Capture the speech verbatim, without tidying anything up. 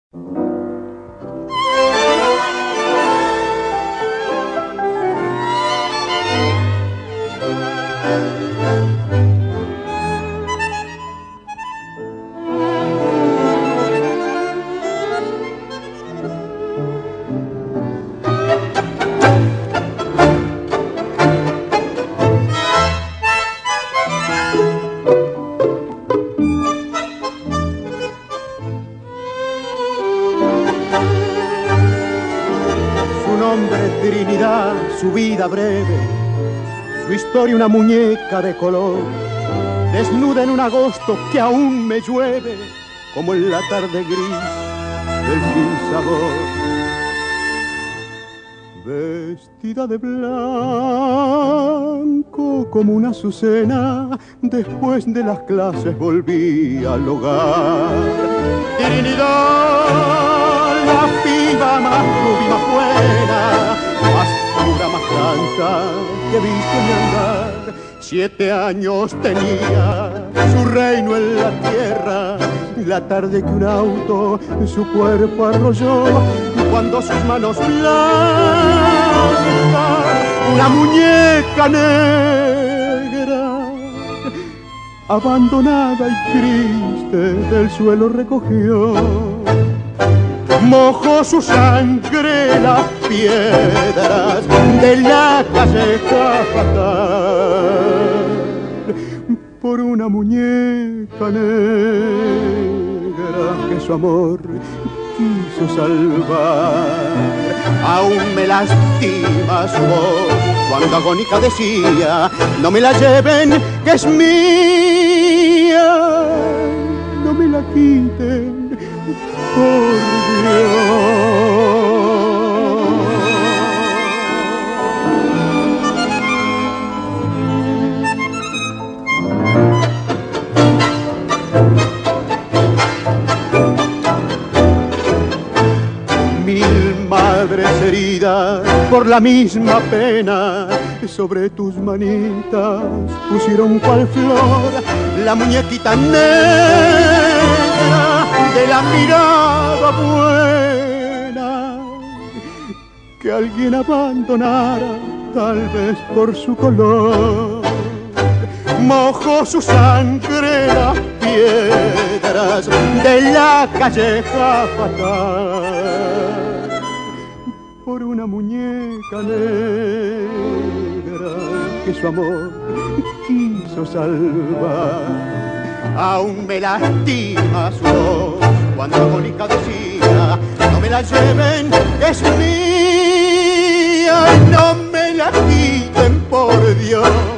Trinidad, su vida breve, su historia una muñeca de color, desnuda en un agosto que aún me llueve, como en la tarde gris del sinsabor. Vestida de blanco como una azucena, después de las clases volví al hogar. Trinidad, la piba más rubia, más buena, más pura, más santa que he visto en mi andar. Siete años tenía su reino en la tierra, la tarde que un auto su cuerpo arrolló, cuando sus manos blancas una muñeca negra, abandonada y triste, del suelo recogió. Mojó su sangre las piedras de la calleja fatal por una muñeca negra que su amor quiso salvar. Aún me lastima su voz cuando agónica decía: no me la lleven, que es mía, no me la quiten, por Dios. Mil madres heridas por la misma pena sobre tus manitas pusieron cual flor la muñequita negra de la mirada buena que alguien abandonara, tal vez por su color. Mojó su sangre las piedras de la calleja fatal por una muñeca negra que su amor quiso salvar. Aún me lastima su voz cuando agónica decía: no me la lleven, es mía, no me la quiten, por Dios.